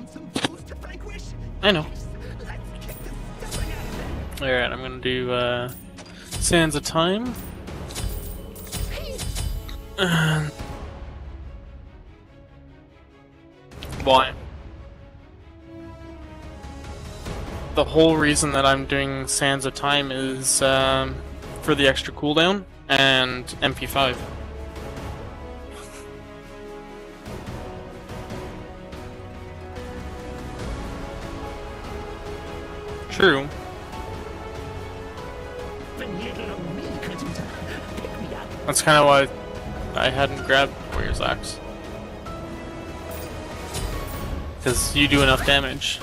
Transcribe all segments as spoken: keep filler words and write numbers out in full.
I know. Alright, I'm gonna do uh, Sands of Time. Uh, why? The whole reason that I'm doing Sands of Time is um, for the extra cooldown and M P five. True. That's kind of why I hadn't grabbed Warrior's Axe. Because you do enough damage.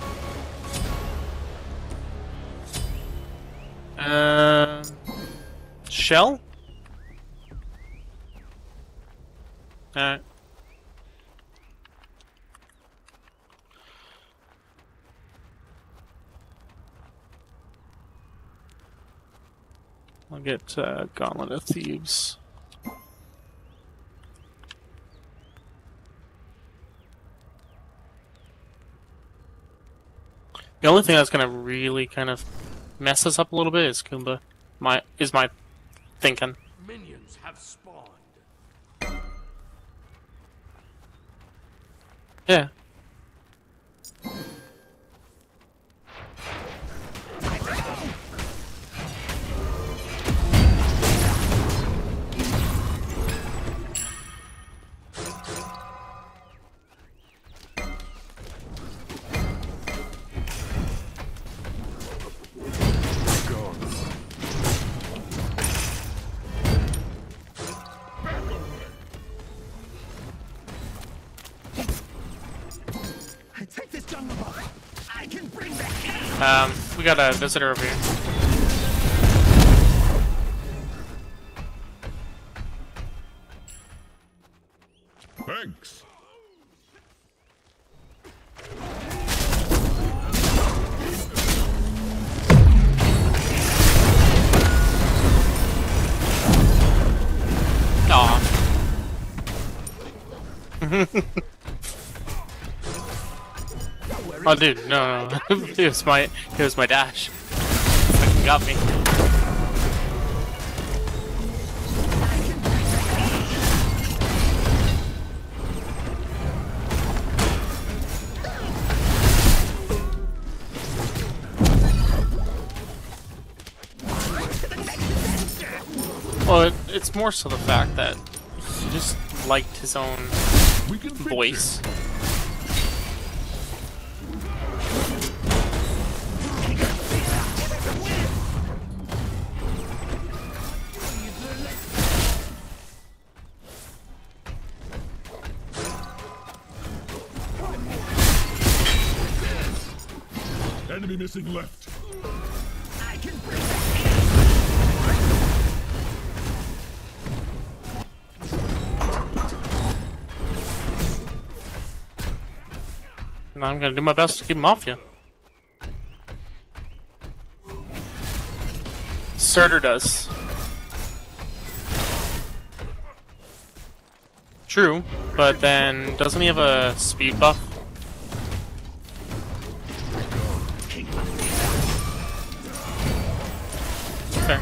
Uh, shell? Alright. I'll get uh, Gauntlet of Thieves. The only thing that's gonna really kind of mess us up a little bit is Kumba. My is my thinking. Minions have spawned. Yeah. Um, we got a visitor over here. Thanks. Aw. Oh, dude, no, no, it was my, it was my dash. Fucking got me. Well, it, it's more so the fact that he just liked his own voice. Enemy missing left. I can bring And I'm gonna do my best to keep him off you. Surtur does. True, but then doesn't he have a speed buff? Okay.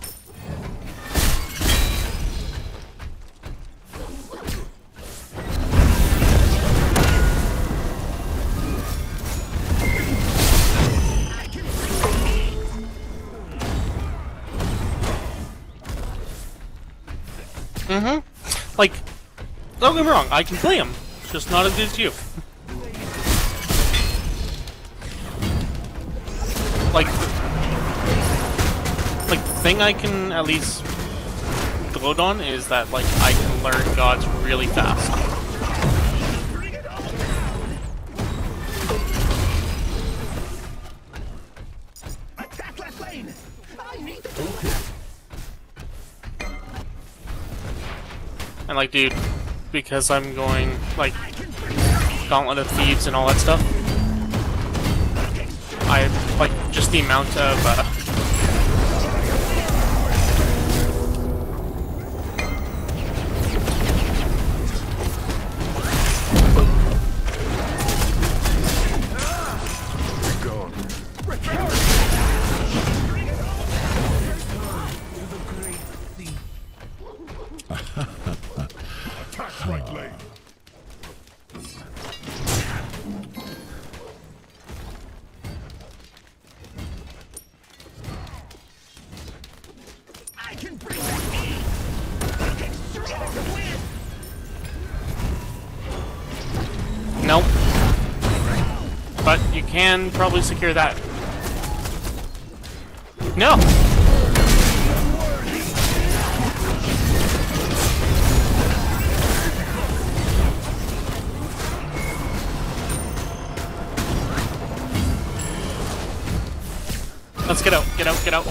Mm-hmm. Like, don't get me wrong, I can play him. It's just not as good as you. Like, like the thing I can at least gloat on is that like I can learn gods really fast. attack left lane. I need the And like, dude, because I'm going like Gauntlet of Thieves and all that stuff, I like just the amount of uh, can probably secure that. No! Let's get out, get out, get out.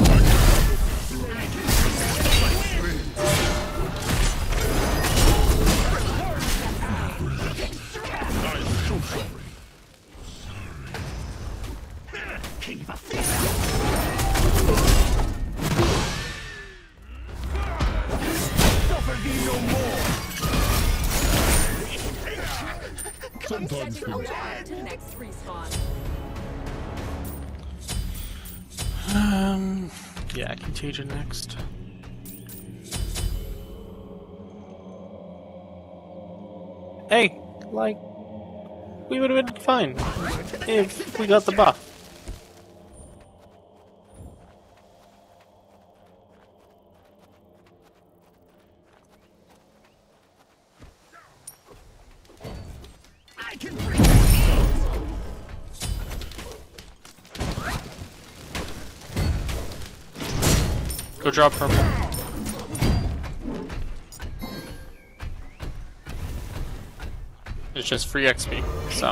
Sometimes things to next respawn. Um, yeah, Contagion next. Hey, like, we would have been fine if we got the buff. I can Go drop purple. It's just free X P, so.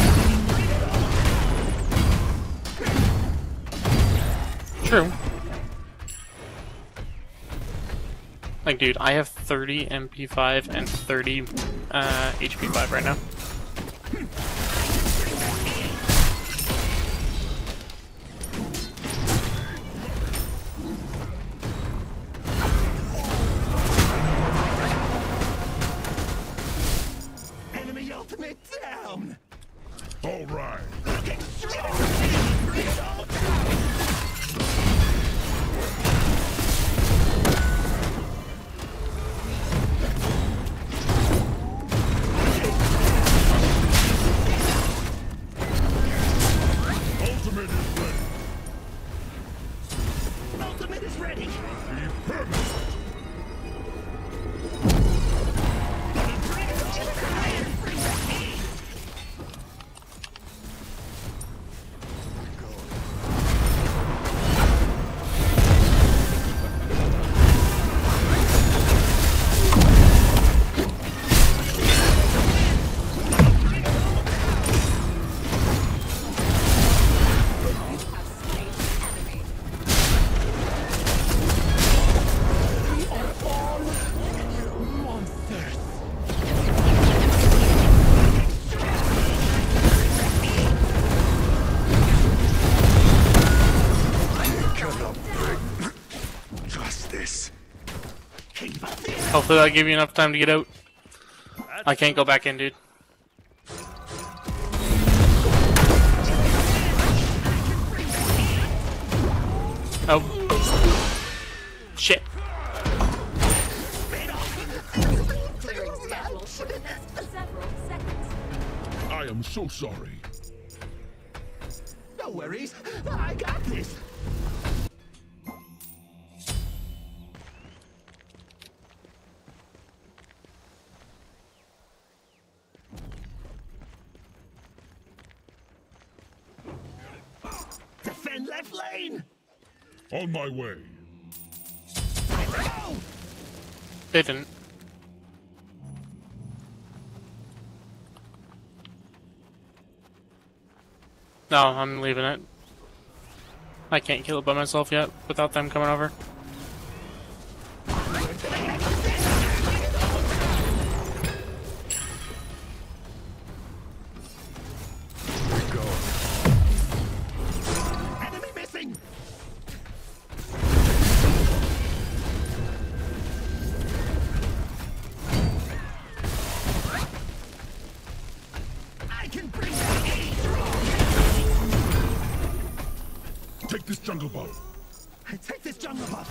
True. Like, dude, I have thirty M P five and thirty uh, H P five right now. enemy ultimate down. all right. Ultimate is ready. Ultimate is ready. Be permanent. Justice. Hopefully that'll give you enough time to get out. I can't go back in, dude. Oh. Shit. Clearing schedule for the next several seconds. I am so sorry. No worries. I got this. Defend left lane. On my way. Go. They didn't. No, I'm leaving it. I can't kill it by myself yet without them coming over. Enemy missing. I can bring Take this jungle buff. Take this jungle buff.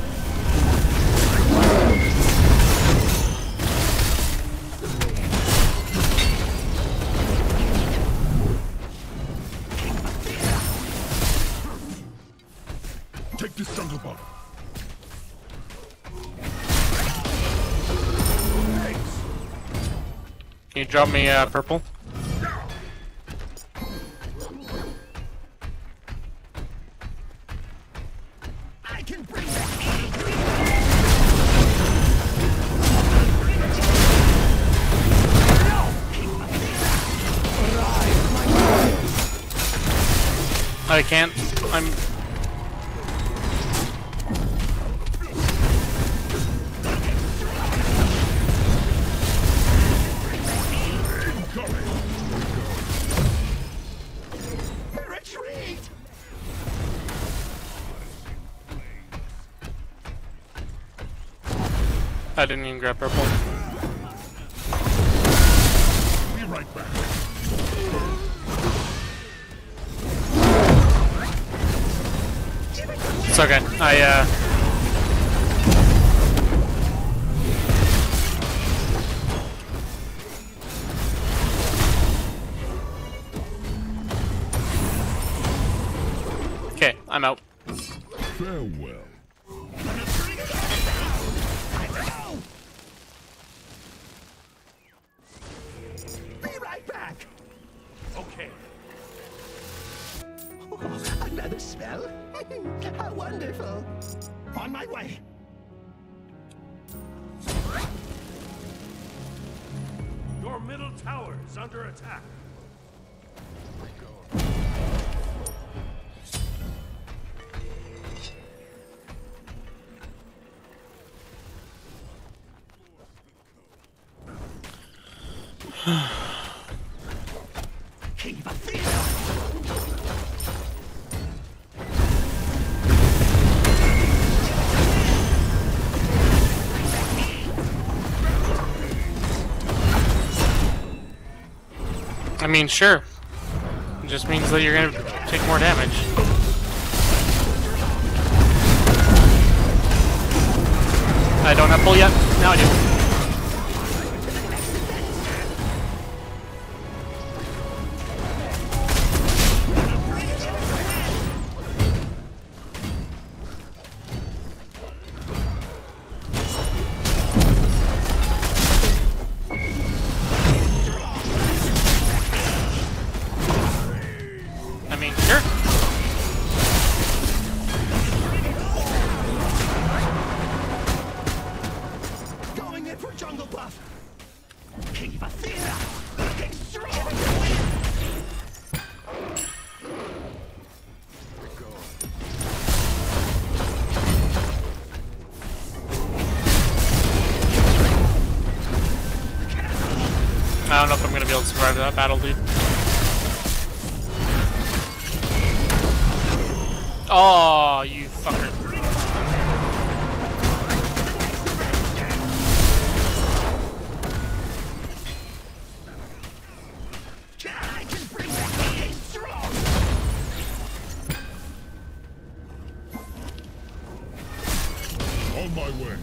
Take this jungle buff. Can you drop me uh, purple? I can't. I'm. Retreat! I didn't even grab purple. Be right back. It's okay. I uh. Okay, I'm out. Farewell. Be right back! Okay. Oh, another spell? How wonderful! On my way! Your middle tower is under attack. Keep a theater! I mean, sure. It just means that you're gonna take more damage. I don't have pull yet. Now I do. I mean, sure. Going in for jungle buff! Keep a theater! Looking strong! I don't know if I'm gonna be able to survive that battle, dude. Oh, you fucker. I can bring that being strong! On my way.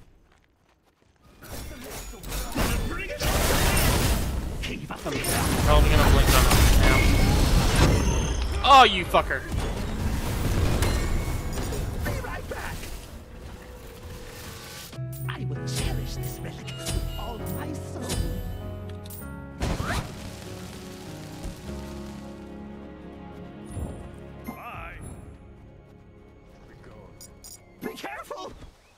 Keep a I'm theater! probably gonna blink on it now. Oh, you fucker. Be right back! I will cherish this relic with all my soul. Bye. Be careful!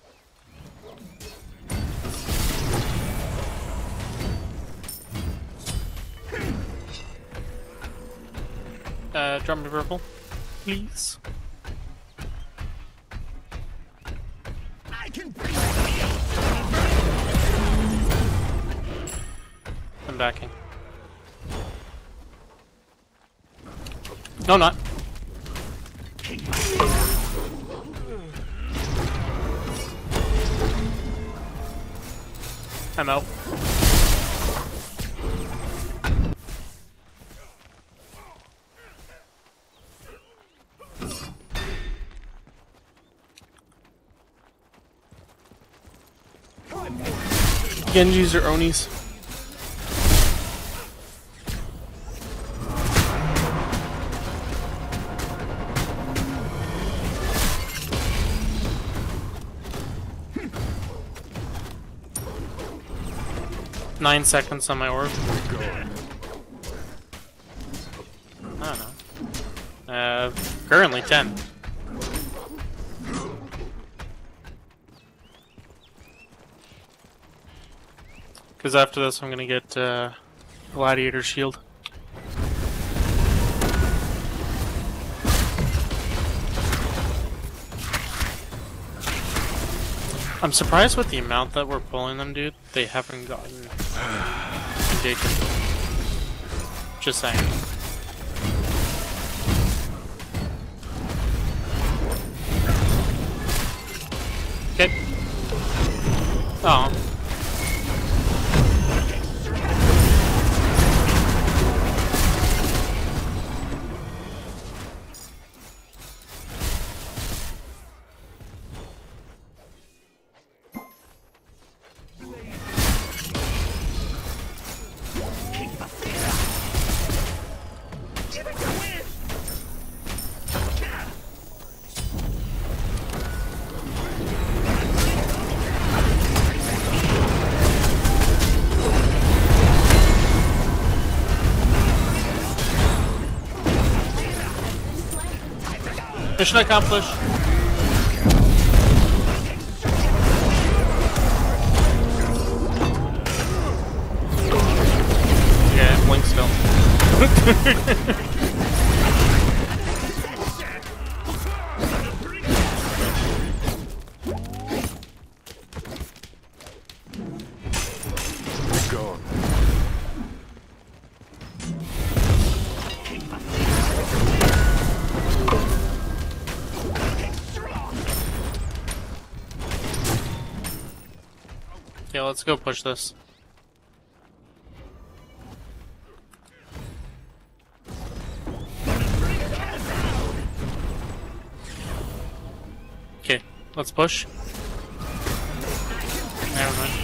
Uh, drop me purple, please. I can bring that I'm backing. No, not. I'm out. Genjis or Onis? Nine seconds on my orb. I don't know. Uh, currently ten. Because after this, I'm gonna get uh, Gladiator Shield. I'm surprised with the amount that we're pulling them, dude. They haven't gotten engagement. Just saying. Okay. Oh. Mission accomplished. Yeah, blink still. Yeah, let's go push this. Okay, let's push. Never mind.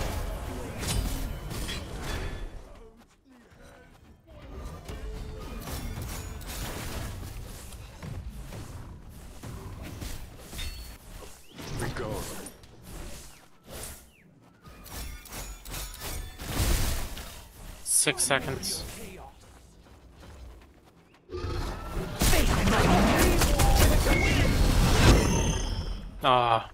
Six seconds. Ah.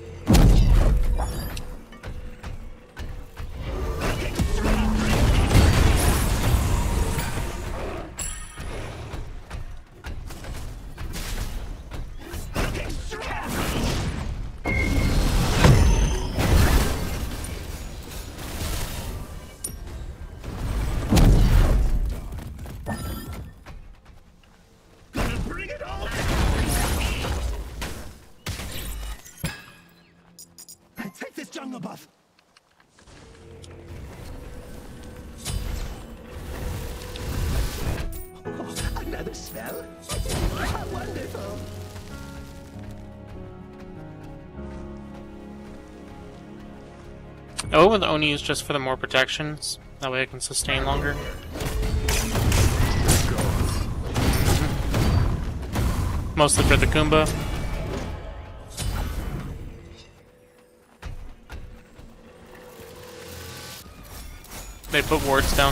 Take this jungle buff. Oh, another spell? How wonderful. Oh, and the Oni is just for the more protections. That way I can sustain longer. Mostly for the Kumba. They put wards down.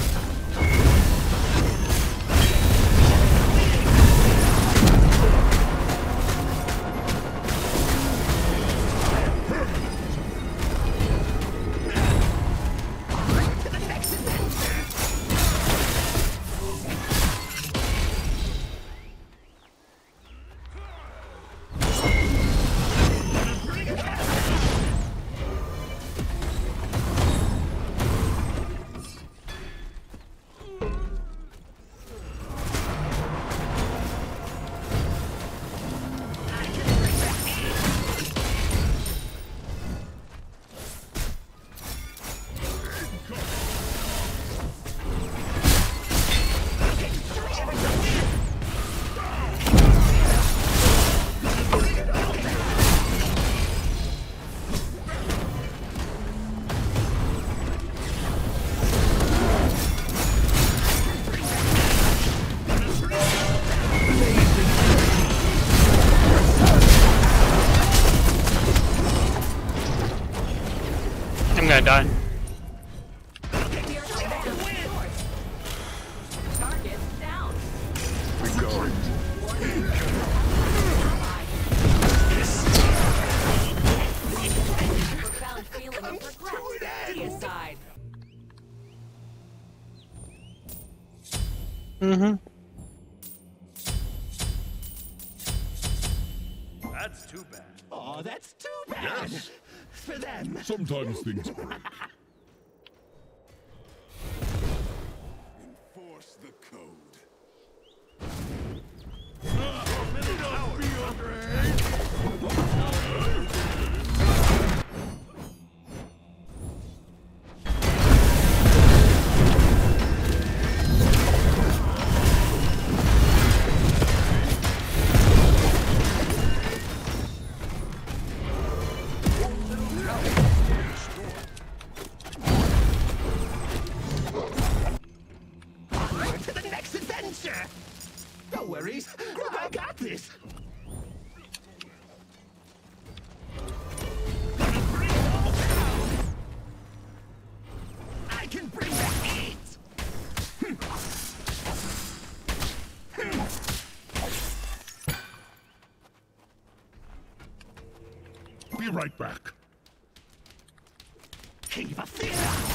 I'm gonna die. Target down. Profound feeling of regret. Deicide. Mm-hmm. That's too bad. Oh, that's too bad. Works for them. Sometimes things break. Enforce the code. Onward to the next adventure. No worries. I got this. Gonna bring it all down. I can bring the heat. Be right back. Kiva Thea.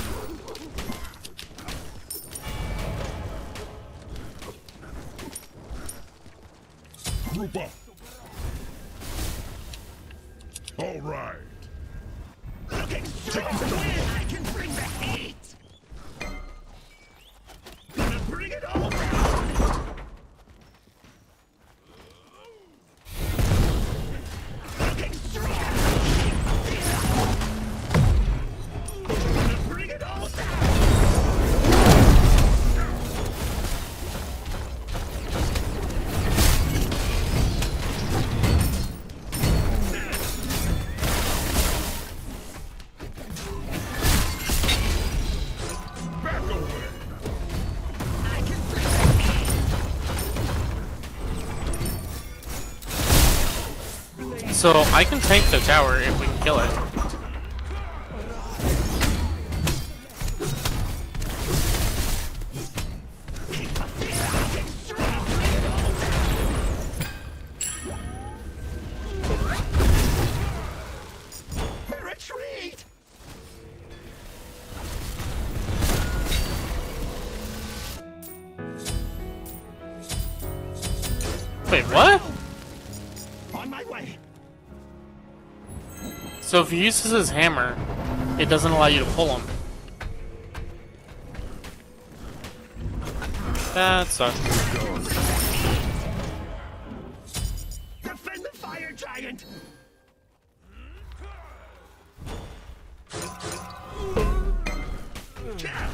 Group up. All right. Looking strong. I can bring the heat. Gonna bring it all down. Looking strong. Gonna bring it all down. Back away. I can bring the heat. So I can tank the tower if we can kill it. Kiva Thea. Looking strong. Bring it all down. Retreat. Wait, what? On my way. So if he uses his hammer, it doesn't allow you to pull him. That sucks. Defend the fire giant. Yeah.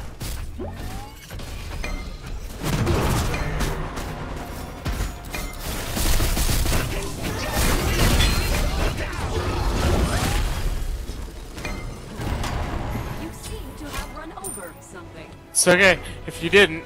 You seem to have run over something. It's okay if you didn't.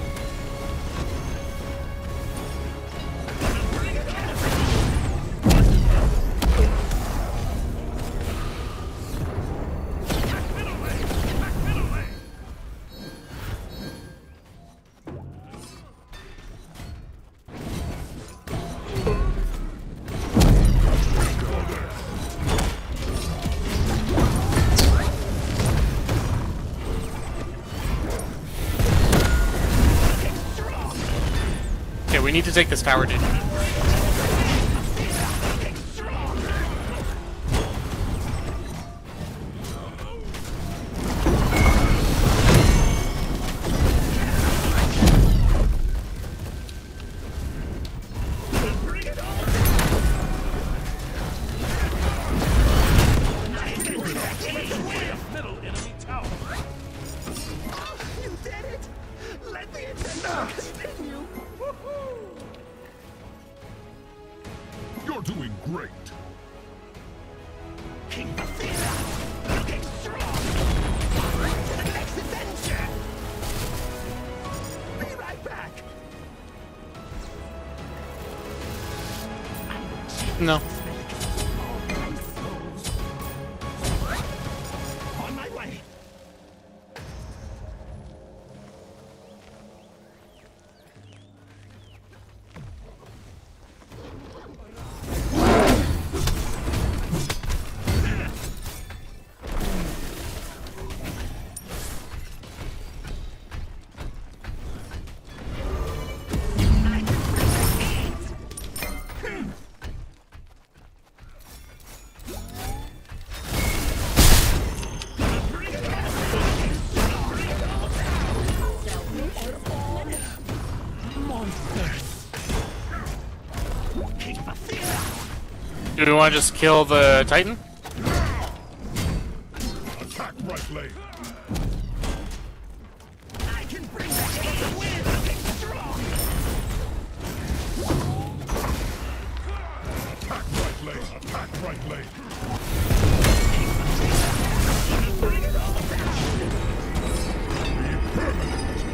Okay, we need to take this tower, dude. Bring it all. Middle enemy tower. You did it. Let the adventure continue. You're doing great. King Athena, looking strong. On to the next adventure. Be right back. No. On my way. Do we want to just kill the Titan? Attack right lane. I can bring back the wind. Looking strong. Attack right lane. Attack right lane. Bring it all back. Be permanent.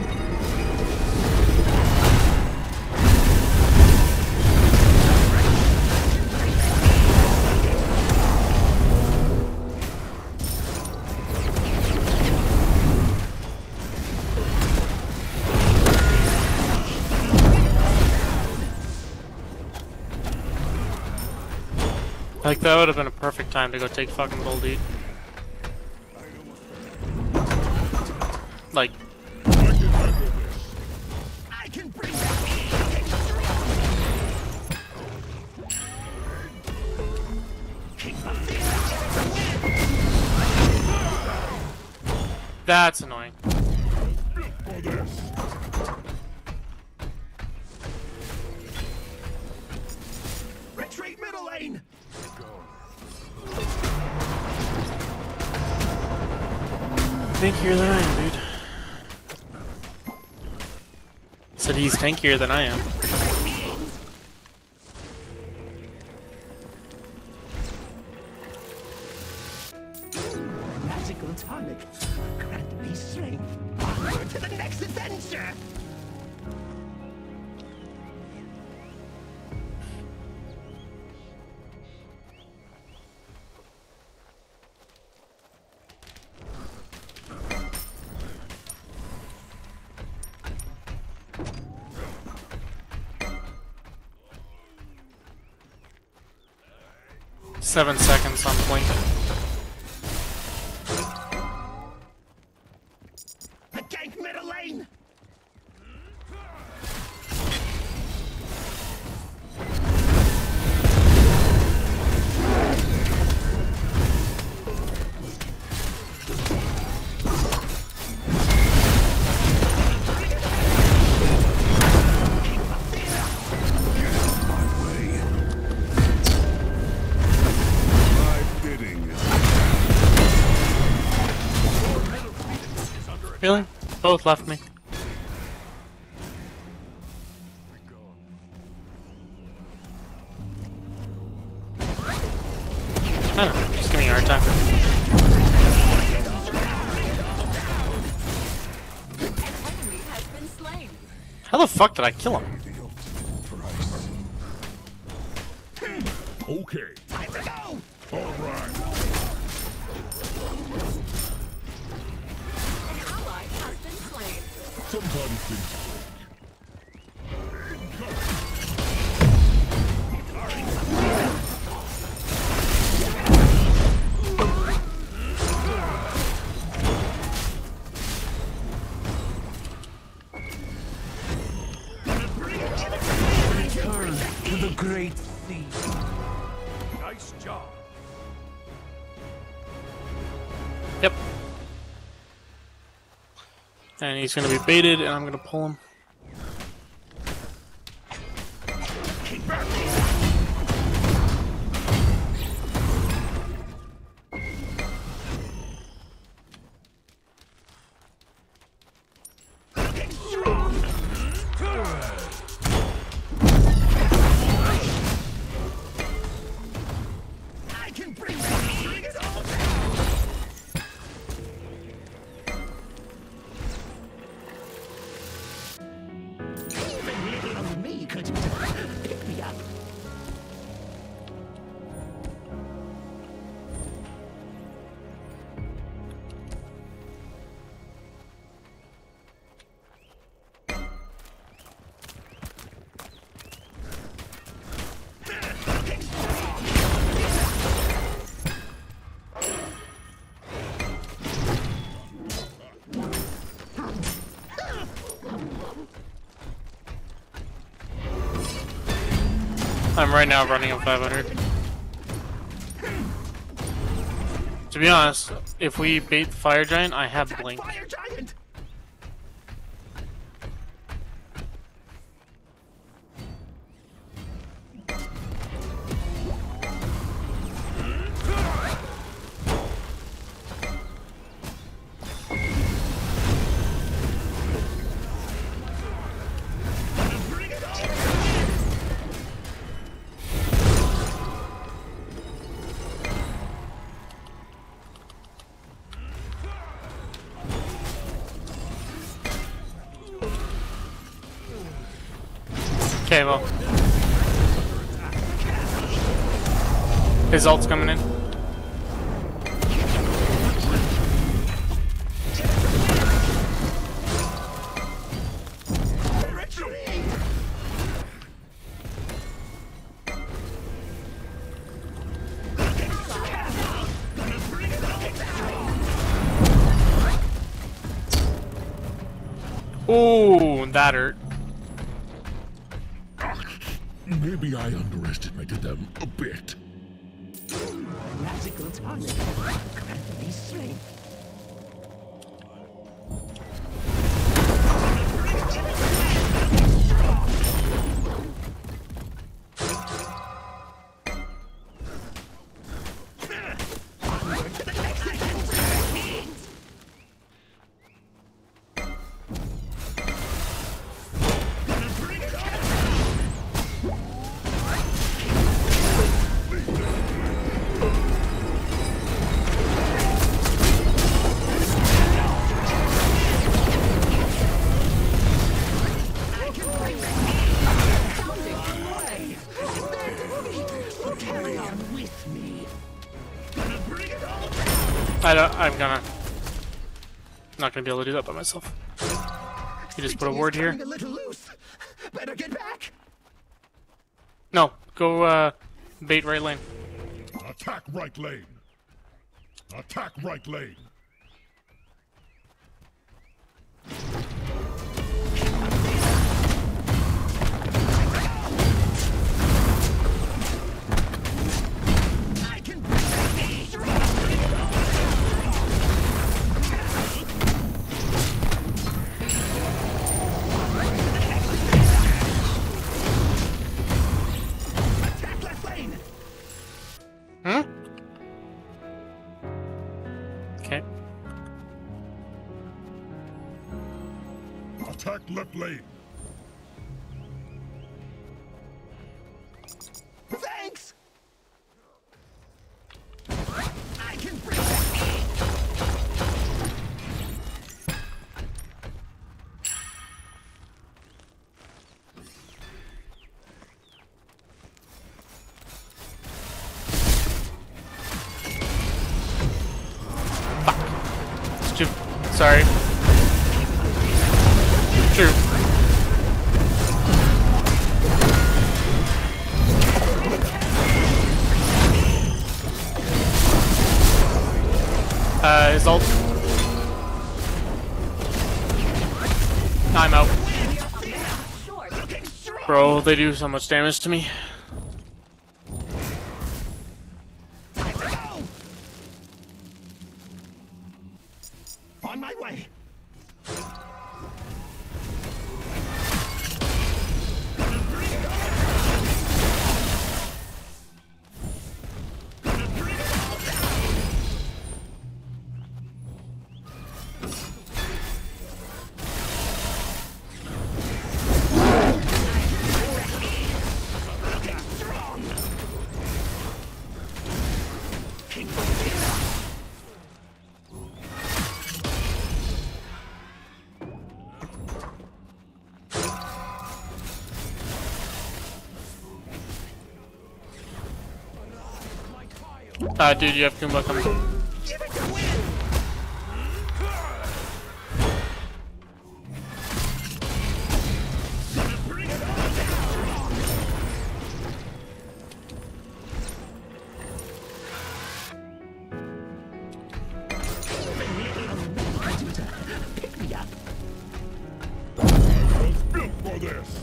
Like, that would have been a perfect time to go take fucking Boldeat. Like, I can handle this. I can bring back looking strong. Keep up the that's annoying. Built for this. retreat middle lane. Tankier than I am, dude. Said he's tankier than I am. Magical tonic. Grant me strength. Onward to the next adventure. Seven seconds on blink. The gank middle lane. Really? Both left me. I don't know, just give me a hard time. Enemy has been slain. How the fuck did I kill him? Okay. Time to go. All right. An ally has been slain. Sometimes things Return to the great sea. Nice job. Yep. And he's gonna be baited, and I'm gonna pull him. I can bring back bring it all down. Even little old me could pick me up. I'm right now running on five hundred. To be honest, if we bait the fire giant, I have That blink. fire giant. Okay, well. His ult's coming in. Ooh, that hurt. Maybe I underestimated them a bit. Magical tonic. Can't be slain. I don't, I'm gonna... not gonna be able to do that by myself. You just put a ward here. A little loose. Better get back. No, go uh, bait right lane. Attack right lane. Attack right lane. I can attack left lane. Hmm? Okay. Attack left lane. Thanks. I can bring that. Stu- Sorry. True. Uh, his ult. I'm out. Bro, they do so much damage to me. On my way. Uh, dude, you have Goomba coming. Give it to win. Bring it on down. Pick me up. I was built for this.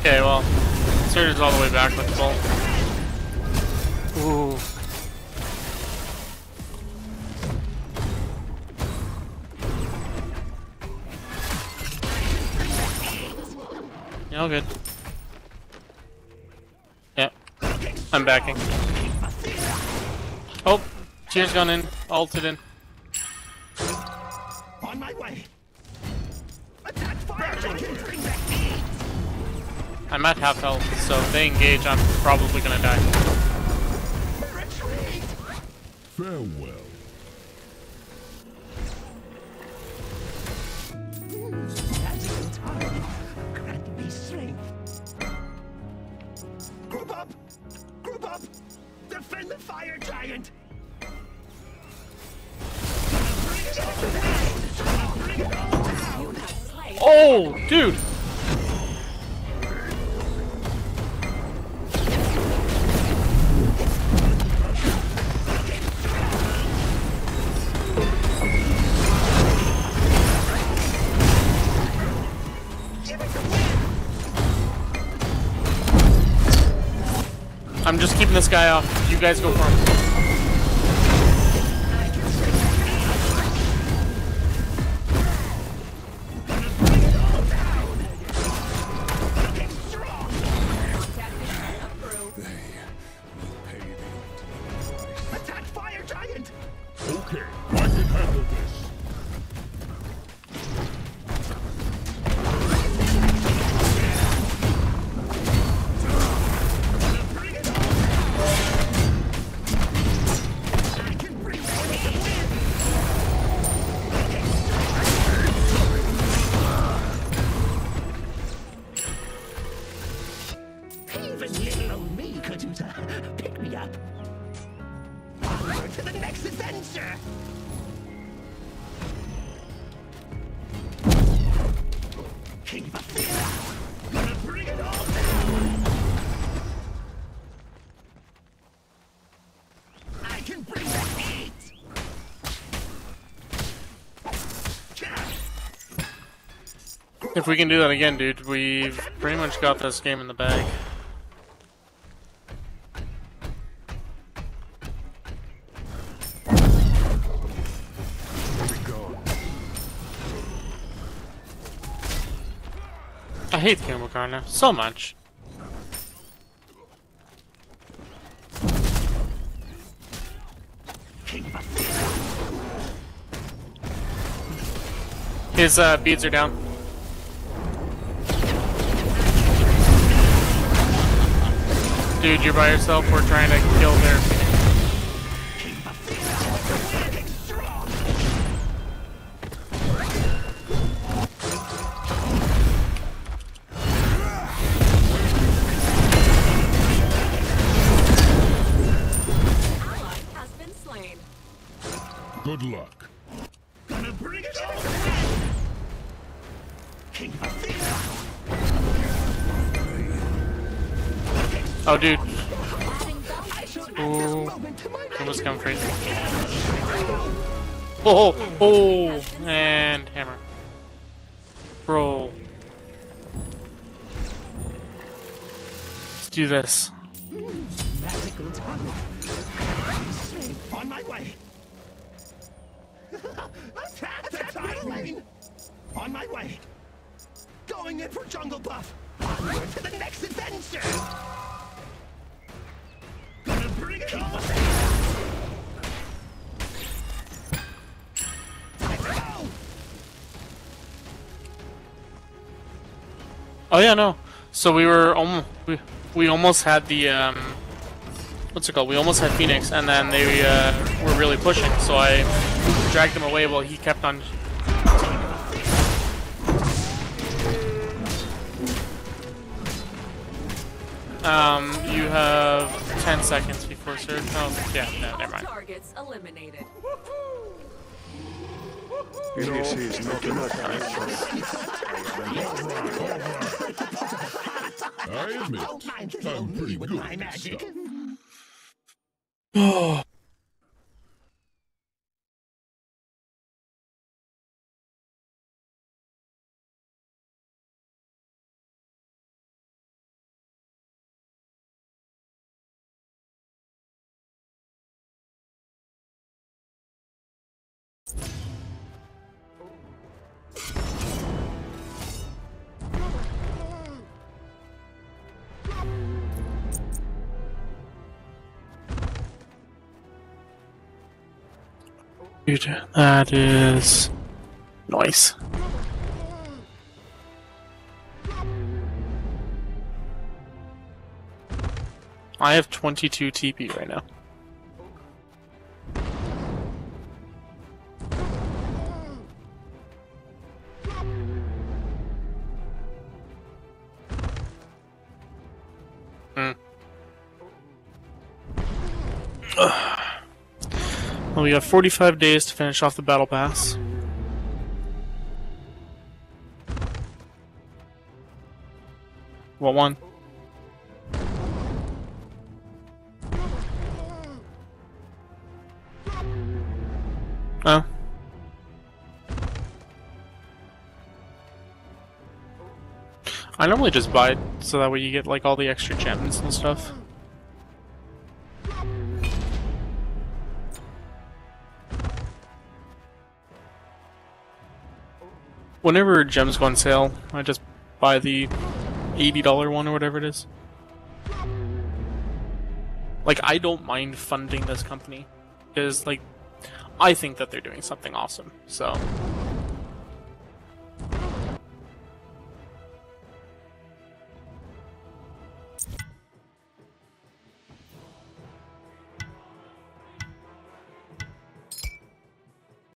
Okay, well, Surge's all the way back with the bolt. Ooh. Yeah, all good. Yeah, I'm backing. Oh, Cheers gone in, ulted in. On my way. Attack fire giant. Bring back heat. I'm at half health, so if they engage, I'm probably gonna die. Retreat. Farewell. Magical time. Grant me strength. Group up. Group up. Defend the fire giant. Bring it all down. Bring it all down. Oh, dude! I'm just keeping this guy off. You guys go for him. Attack fire giant. Okay, I can handle this. Bring it all down. I can bring back heat. Even little old me could use a pick me up. Onward to the next adventure. King of Athena. Gonna bring it all down. I can bring back heat. If we can do that again, dude, we've pretty much got this game in the bag. I hate Camo Karna so much. King of Athena. His uh, beads are down. Dude, you're by yourself. We're trying to kill their. King of Athena. Getting strong. Ally has been slain. Good luck. Gonna bring it all down. King of Athena. Oh, dude. I should add Ooh. this moment to my Almost come memory. crazy. Oh, oh, oh, and hammer. Bro. Let's do this. Magical time. On my way. Attack the tidal lane. On my way. Going in for jungle buff. Onward to the next adventure. Gonna bring it all down. Time to go. Oh yeah, no. So we were almost we, we almost had the um what's it called? We almost had Phoenix, and then they uh, were really pushing. So I dragged him away while he kept on. Um, you have ten seconds before surge. Oh, yeah, no, never mind. Targets eliminated. P D C is not enough. I admit, Don't mind little I'm me pretty with good my at this magic. Oh. Dude, that is nice. I have twenty-two T P right now. Hmm. Well, we have forty-five days to finish off the battle pass. What one? Oh. I normally just buy it so that way you get like all the extra gems and stuff. Whenever gems go on sale, I just buy the eighty dollar one or whatever it is. Like, I don't mind funding this company because, like, I think that they're doing something awesome, so